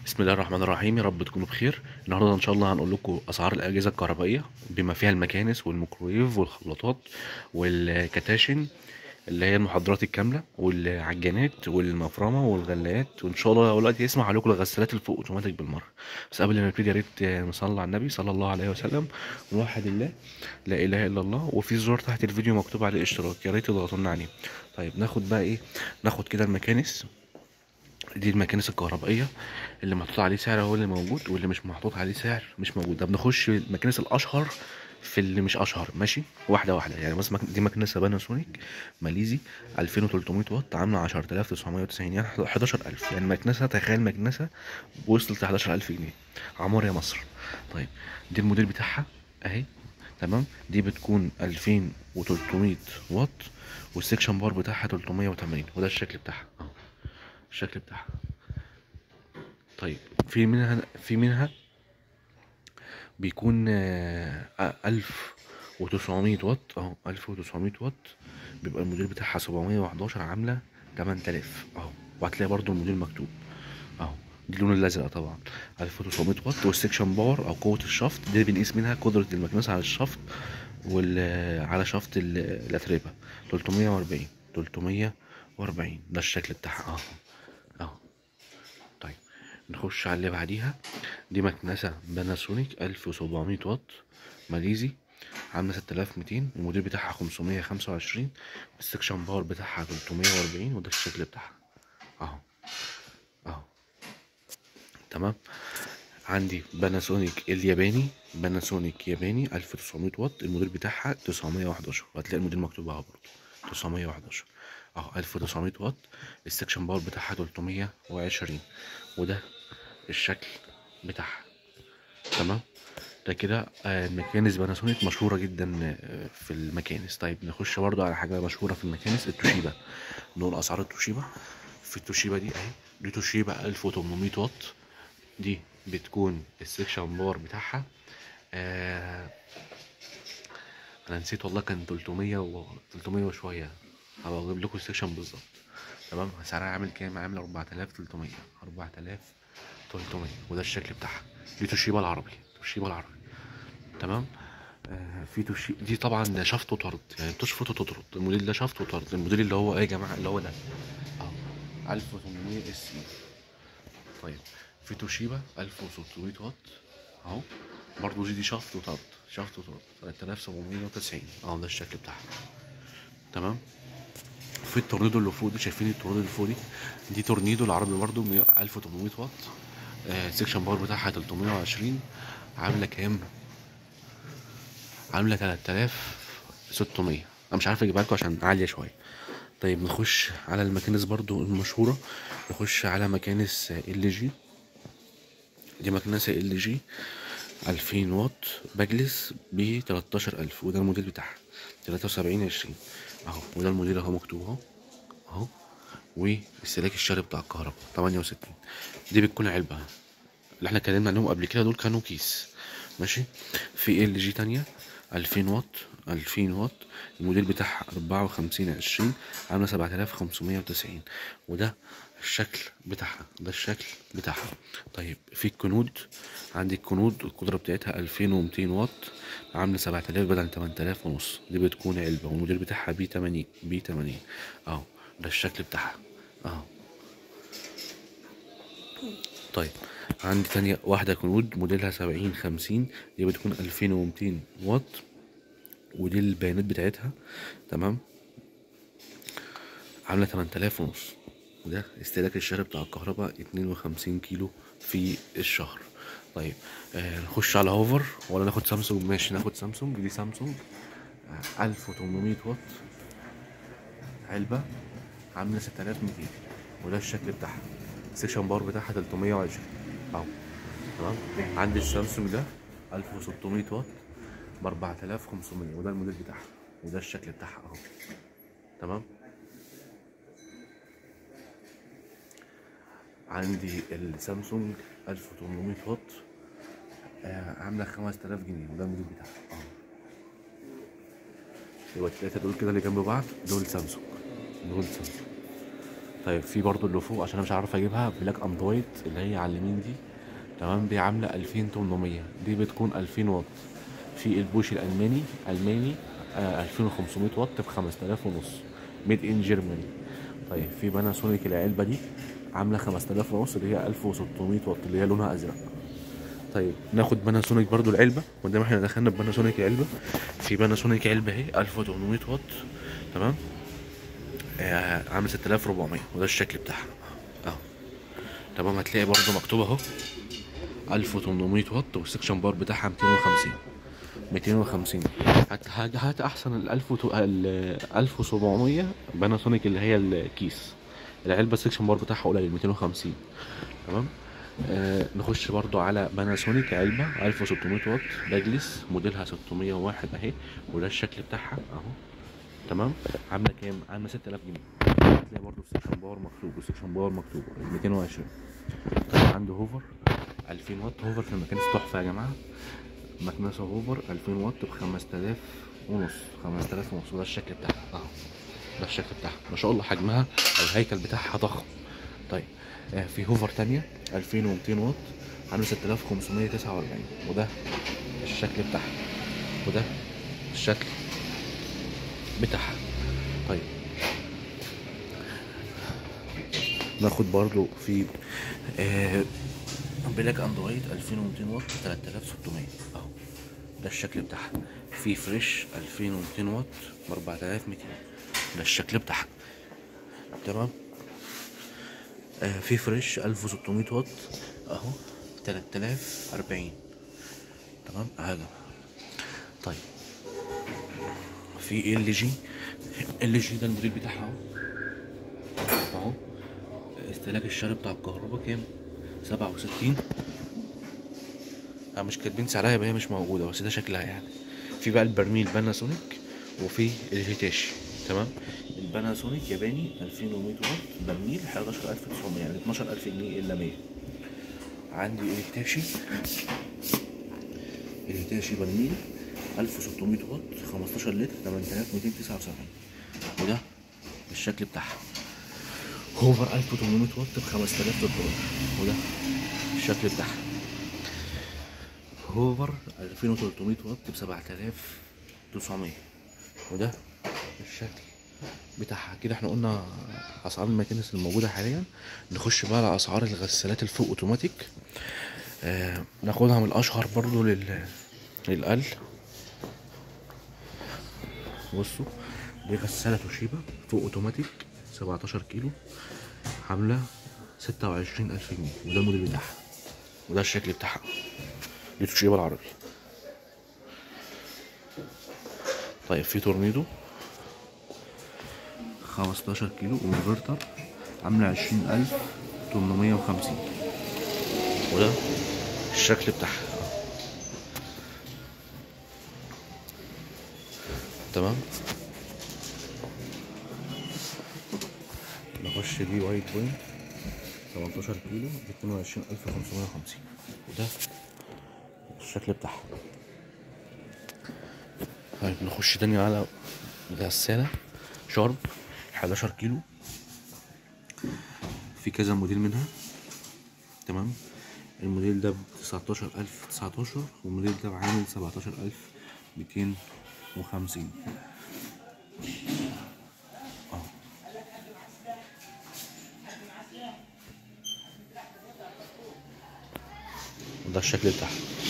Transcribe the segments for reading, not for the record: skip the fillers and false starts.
بسم الله الرحمن الرحيم، يا رب تكونوا بخير. النهارده ان شاء الله هنقول لكم اسعار الاجهزه الكهربائيه بما فيها المكانس والميكرويف والخلاطات والكتاشن اللي هي المحضرات الكامله والعجانات والمفرمه والغلايات، وان شاء الله لو الوقت يسمح لكم الغسالات الفوق اوتوماتيك بالمره. بس قبل ما نبتدي يا ريت نصلي على النبي صلى الله عليه وسلم ونوحد الله، لا اله الا الله. وفي زرار تحت الفيديو مكتوب عليه اشتراك، يا ريت تضغطوا لنا عليه. طيب ناخد بقى ايه؟ ناخد كده المكانس. دي المكانس الكهربائيه اللي محطوط عليه سعر هو اللي موجود، واللي مش محطوط عليه سعر مش موجود. ده بنخش المكنسة الاشهر في اللي مش اشهر، ماشي واحده واحده. يعني مثلا دي مكنسه باناسونيك ماليزي 2300 واط عامله 10990، يعني 11000. يعني مكنسه، تخيل مكنسه وصلت ل 11000 جنيه، عمار يا مصر. طيب دي الموديل بتاعها اهي، تمام. دي بتكون 2300 واط والسكشن بار بتاعها 380، وده الشكل بتاعها اهو، الشكل بتاعها. طيب في منها بيكون 1900 واط اهو، 1900 واط. بيبقى الموديل بتاعها 711 عاملة 8000 اهو. وهتلاقي برضو الموديل مكتوب اهو، دي اللون الازرق طبعا. 1900 واط والسكشن باور او قوة الشفط دي بنقيس منها قدرة المكنسة على الشفط على شفط الاتربة. 340 340 ده الشكل بتاعها اهو اهو. طيب نخش على اللي بعديها. دي مكنسة باناسونيك 1700 واط ماليزي عاملة 6200، الموديل بتاعها 525، السكشن باور بتاعها 340، وده الشكل بتاعها اهو اهو، تمام. عندي باناسونيك الياباني، باناسونيك ياباني 1900 واط، الموديل بتاعها 911، وهتلاقي الموديل مكتوب اهو برضه 911 اهو، 1900 واط. السكشن باور بتاعها 320، وده الشكل بتاعها، تمام. ده كده المكانس باناسونيك مشهورة جدا في المكانس. طيب نخش برضو على حاجة مشهورة في المكانس، التوشيبا. نقول أسعار التوشيبا. في التوشيبا دي أهي، دي توشيبا 1800 واط. دي بتكون السكشن باور بتاعها آه أنا نسيت والله، كان 300 وشوية. هبقى أجيب لكم السكشن بالظبط، تمام. سعرها عامل كام؟ عامل 4300، 4300، وده الشكل بتاعها. دي توشيبا العربي، توشيبا العربي، تمام. في دي طبعا شفط وطرد، يعني بتشفط وتطرد. الموديل ده شفط وطرد، الموديل اللي هو ايه يا جماعه؟ اللي هو ده اهو 1800 اس اي. طيب في توشيبا 1600 واط اهو، برضو دي شفط وطرد، شفط وطرد 3790 اهو، ده الشكل بتاعها، تمام. في التورنيدو اللي فوق دي، شايفين التورنيدو اللي فوق دي؟ دي تورنيدو العربي برضو 1800 واط. السكشن باور بتاعها 320، عامله كام؟ عامله 3600. انا مش عارف اجيبها لكم عشان عاليه شويه. طيب نخش على المكانس برضو المشهوره. نخش على مكانس ال جي. دي مكنسه ال جي 2000 واط بجلس ب 13000، وده الموديل بتاعها 7320 اهو، وده الموديل اهو مكتوب اهو اهو. واستهلاك الشارب بتاع الكهرباء 68. دي بتكون علبه، اللي احنا اتكلمنا عليهم قبل كده دول كانوا كيس، ماشي. في ال جي تانية 2000 واط، 2000 واط، الموديل بتاعها 5420 عاملة 7590، وده الشكل بتاعها، ده الشكل بتاعها. طيب في الكنود. عندي الكنود القدرة بتاعتها 2200 واط عاملة 7000 بدل 8000 ونص، دي بتكون علبة، والموديل بتاعها بي 80، بي 80 اهو، ده الشكل بتاعها اهو. طيب عندي تانية واحدة كنود موديلها 7050، دي بتكون 2200 واط، ودي البيانات بتاعتها، تمام، عاملة 8000 ونص، وده استهلاك الشهر بتاع الكهرباء 52 كيلو في الشهر. طيب نخش على هوفر ولا ناخد سامسونج؟ ماشي ناخد سامسونج. دي سامسونج 1800 واط علبة عاملة 6200، وده الشكل بتاعها. السكشن باور بتاعها 320 اهو، تمام. عندي السامسونج ده 1600 واط ب 4500، وده الموديل بتاعها، وده الشكل بتاعها اهو، تمام. عندي السامسونج 1800 واط عامله 5000 جنيه، وده الموديل بتاعها اهو. يبقى التلاته دول كده اللي جنب بعض دول سامسونج، دول سامسونج، طيب في برضو اللي فوق عشان انا مش عارف اجيبها، بلاك اند وايت اللي هي على اليمين دي. تمام، دي عامله 2800، دي بتكون 2000 واط. في البوش الماني 2500 واط ب 5000 ونص، ميد ان جيرماني. طيب في باناسونيك العلبه دي عامله 5000 ونص، اللي هي 1600 واط، اللي هي لونها ازرق. طيب ناخد باناسونيك برضو العلبه، قدام احنا دخلنا بباناسونيك العلبه. في باناسونيك علبه اهي 1800 واط. تمام، عامل 6400، وده الشكل بتاعها اهو. تمام، هتلاقي برضو مكتوب اهو 1800 واط، والسكشن بار بتاعها 250. هات احسن ال 1700 باناسونيك اللي هي الكيس. العلبه السكشن بار بتاعها قليل 250. تمام. نخش برضو على باناسونيك علبه 1600 واط باجلس، موديلها 601 اهي، وده الشكل بتاعها اهو. تمام، عامله كام؟ عامله 6000 جنيه. هتلاقي برضو السكشن باور مكتوب، والسكشن باور مكتوب 220. طيب عنده هوفر 2000 واط، هوفر في المكان تحفه يا جماعه. مكنسه هوفر 2000 واط ب 5000 ونص، 5000 ونص، وده الشكل بتاعها اهو. ده الشكل بتاعها ما شاء الله، حجمها او الهيكل بتاعها ضخم. طيب في هوفر تانية 2200 واط عامله 6549، وده الشكل بتاعها، وده الشكل بتاعها. طيب ناخد برضو في بلاك اند وايت 2200 واط 3600 اهو، ده الشكل بتاعها. في فريش 2200 واط ب 4200، ده الشكل بتاعها. تمام. في فريش 1600 واط اهو 3040. تمام هذا. طيب في ال جي ده الموديل بتاعها اهو. استهلاك الشهري بتاع الكهرباء كام؟ 67. مش كاتبين سعرها، يبقى هي مش موجودة، بس ده شكلها يعني. في بقى البرميل باناسونيك، وفي الهيتاشي. تمام، الباناسونيك ياباني 2100 واط برميل 11900، يعني 12000 جنيه الا 100. عندي الهيتاشي برميل 1600 واط 15 لتر 8279، وده الشكل بتاعها. هوفر 1800 واط ب 5300، وده الشكل بتاعها. هوفر 2300 واط ب 7900، وده الشكل بتاعها. كده احنا قلنا اسعار المكانس الموجوده حاليا. نخش بقى على اسعار الغسالات الفوق اوتوماتيك. ناخدها من الاشهر برضو للأقل. بصوا، دي غسالة توشيبا فوق اوتوماتيك 17 كيلو، عاملة 26000 جنيه، وده الموديل بتاعها، وده الشكل بتاعها. دي توشيبا العربي. طيب في تورنيدو 15 كيلو انفرتر، عاملة 20850، وده الشكل بتاعها. تمام. نخش دي وايت بوينت 18 كيلو ب 22550، وده الشكل بتاعها. طيب نخش تاني على غسالة شارب 11 كيلو، في كذا موديل منها. تمام، الموديل ده ب 19019، والموديل ده عامل 17250 اه. وده الشكل بتاعها.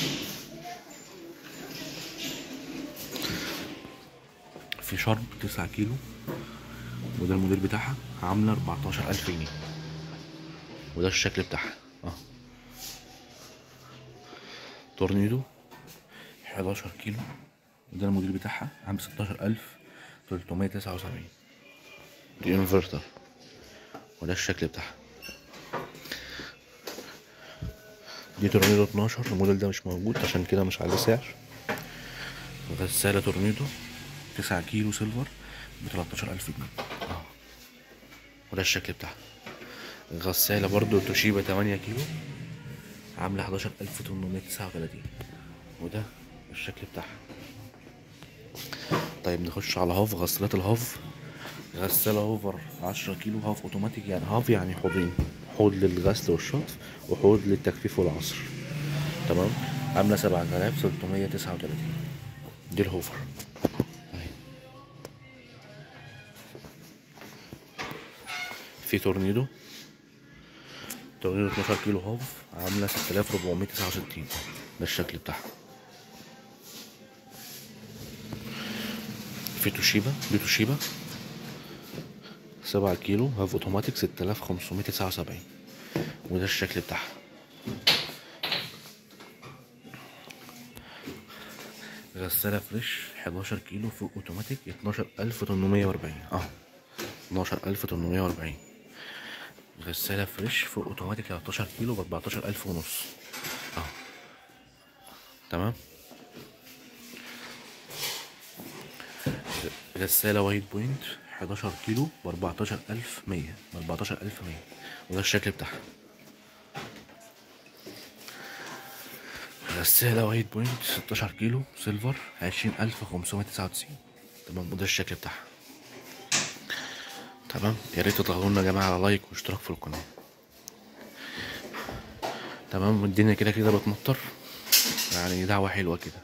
في شارب 9 كيلو، وده الموديل بتاعها، عاملة 14000 جنيه، وده الشكل بتاعها اه. تورنيدو 11 كيلو، وده الموديل بتاعها، عامل 16379، دي انفرتر، وده الشكل بتاعها. دي تورنيدو 12، الموديل ده مش موجود عشان كده مش عليه سعر. غسالة تورنيدو 9 كيلو سيلفر ب 13000 جنيه اه، وده الشكل بتاعها. غسالة برضو توشيبا 8 كيلو، عاملة 11839، وده الشكل بتاعها. طيب نخش على هاف، غسالات الهاف غسالة هوفر 10 كيلو هاف اوتوماتيك، يعني هاف يعني حوضين، حوض للغسل والشطف وحوض للتجفيف والعصر. تمام. عاملة 7339. دي الهوفر اهي. في تورنيدو 12 كيلو هاف عاملة 6469. ده الشكل بتاعها. في توشيبا، دي توشيبا 7 كيلو هاف اوتوماتيك 6579. وده الشكل بتاعها. غسالة فريش 11 كيلو فوق اوتوماتيك 12840 اهو. 12840. غسالة فريش فوق اوتوماتيك 13 كيلو ب 14000 ونص اهو. تمام. غسالة وايت بوينت 11 كيلو ب 14100 ب 14100. وده الشكل بتاعها. غسالة وايت بوينت 16 كيلو سيلفر 20599. تمام. وده الشكل بتاعها. تمام. يا ريت تضغطوا لنا يا جماعة على لايك واشتراك في القناة. تمام. الدنيا كده كده بتمطر، يعني دعوة حلوة كده.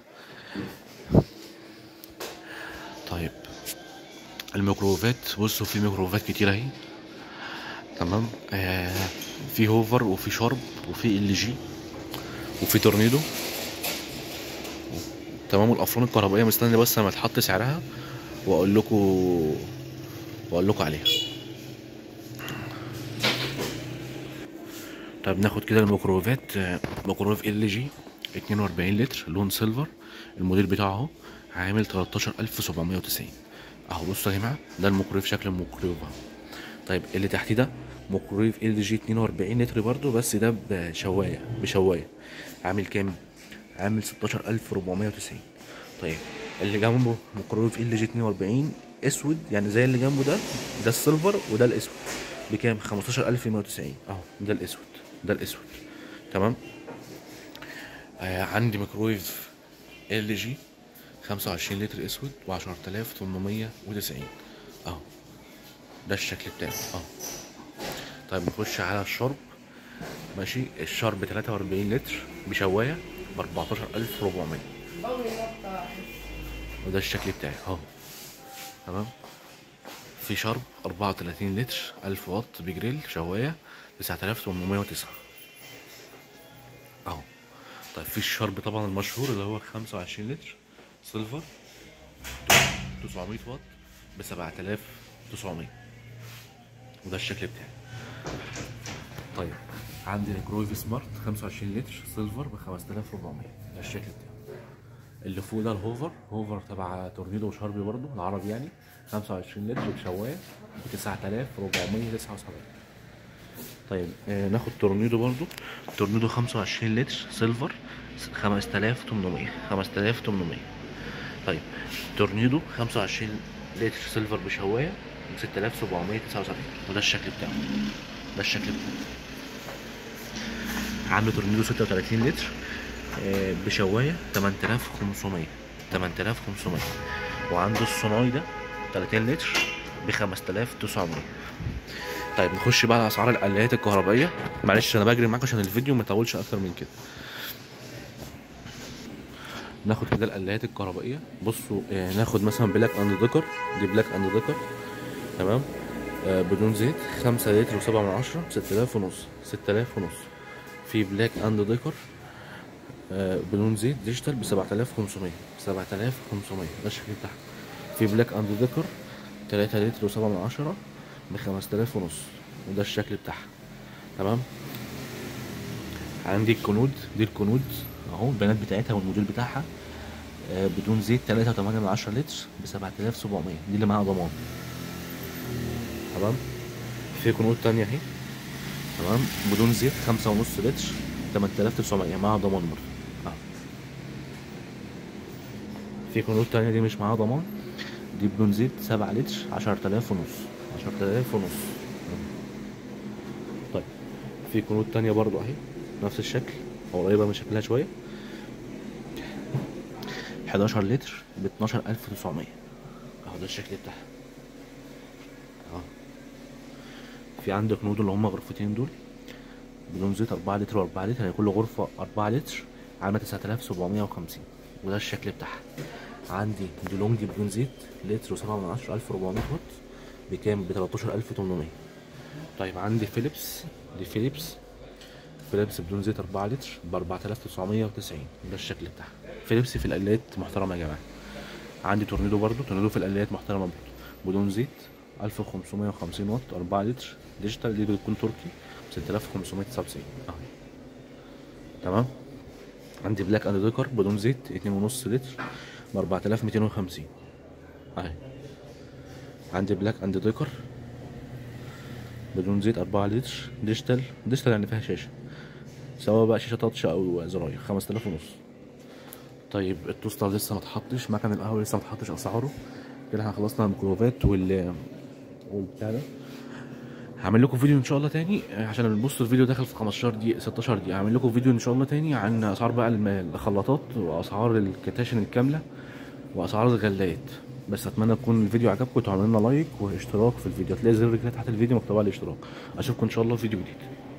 طيب الميكروويفات، بصوا في ميكروويفات كتير اهي. تمام. في هوفر وفي شارب وفي ال جي وفي تورنيدو. تمام. والافران الكهربائيه مستني بس لما تحط سعرها واقول لكم عليها. طيب ناخد كده الميكروويفات. ميكروويف ال جي 42 لتر لون سيلفر، الموديل بتاعه اهو عامل 13790 اهو. بصوا يا جماعه ده الميكروويف، شكل الميكروويف اهو. طيب اللي تحتيه ده ميكروويف ال جي 42 لتر برضو، بس ده بشوايه عامل كام؟ عامل 16490. طيب اللي جنبه ميكروويف ال جي 42 اسود، يعني زي اللي جنبه ده السيلفر وده الاسود بكام؟ 15190 اهو. ده الاسود، ده الاسود. تمام. عندي ميكروويف ال جي 25 لتر اسود و 10890 اهو. ده الشكل بتاعه اهو. طيب نخش على الشرب. ماشي. الشرب 43 لتر بشوايه ب 14400. وده الشكل بتاعي اهو. تمام. في شرب 34 لتر 1000 واط بجريل شوايه 9809 اهو. طيب في الشرب طبعا المشهور اللي هو 25 لتر سيلفر 900 واط ب 7900. وده الشكل بتاعي. طيب عندي ميكرويف سمارت 25 لتر سيلفر ب 5400. ده الشكل بتاعه. اللي فوق ده الهوفر، هوفر تبع تورنيدو وشاربي برضو العربي يعني 25 لتر بشوايه ب 9479. طيب ناخد تورنيدو برضو. تورنيدو 25 لتر سيلفر 5800. طيب تورنيدو 25 لتر سيلفر بشوايه ب 6779. وده الشكل بتاعه. ده الشكل بتاعه. عنده تورنيدو 36 لتر بشوايه 8500. وعنده الصناعي ده 30 لتر ب 5900. طيب نخش بقى على اسعار القلايات الكهربائيه. معلش انا بجري معاكم عشان الفيديو ما يطولش اكتر من كده. ناخد كده القلايات الكهربائيه. بصوا ناخد مثلا بلاك اند ديكر. دي بلاك اند ديكر. تمام. بدون زيت 5 لتر و7 من 10 6000 ونص. 6000 ونص. في بلاك اند ديكر بدون زيت ديجيتال ب 7500. 7500. ده الشكل بتاعها. في بلاك اند ديكر 3 لتر و7 من 10 ب 5000 ونص. وده الشكل بتاعها. تمام. عندي الكنود. دي الكنود اهو البيانات بتاعتها والموديل بتاعها بدون زيت 3.8 من 10 لتر ب 7700. دي اللي معاها ضمان. تمام. في كنود تانية اهي. تمام. بدون زيت 5.5 لتر 8900 معاها ضمان برضه. في كنود تانية دي مش معاها ضمان. دي بدون زيت 7 لتر 10000 ونص. 10000 ونص. طيب في كنود تانية برضو اهي نفس الشكل او قريبة من شكلها شوية 11 لتر ب 12900 اهو. ده الشكل بتاعها. في عندك نودل اللي هما غرفتين دول بدون زيت 4 لتر و4 لتر، هي كل غرفة 4 لتر، عاملة 9750، وده الشكل بتاعها. عندي ديلونج دي بدون زيت لتر و7 من 10 1400 واط بكام؟ ب 13800. طيب عندي فيليبس، دي فيليبس بدون زيت 4 لتر ب 4990، ده الشكل بتاعها. فيليبس في القلايات محترمة يا جماعة. عندي تورنيدو برضو، تورنيدو في القلايات محترمة برضو بدون زيت 1550 واط 4 لتر ديجيتال، دي بتكون تركي ب 6599 اهو. تمام. عندي بلاك اند ديكر بدون زيت 2.5 لتر ب 4250 اهي. عندي بلاك اند ديكر بدون زيت 4 لتر ديجيتال، يعني فيها شاشة، سواء بقى شاشة تاتش او زراير، 5000 ونص. طيب التوستر لسه ما اتحطش، مكن القهوة لسه ما اتحطش اسعاره. كده احنا خلصنا الميكروفات والبتاع ده. هعمل لكم فيديو ان شاء الله تاني، عشان بصوا الفيديو داخل في 15 دقيقة 16 دقيقة. هعمل لكم فيديو ان شاء الله تاني عن اسعار بقى الخلاطات واسعار الكتاشن الكاملة واسعار الغلايات. بس اتمنى تكون الفيديو عجبكم وتعملوا لنا لايك واشتراك في الفيديو، هتلاقي زر كده تحت الفيديو مكتوب عليه اشتراك. اشوفكم ان شاء الله في فيديو جديد.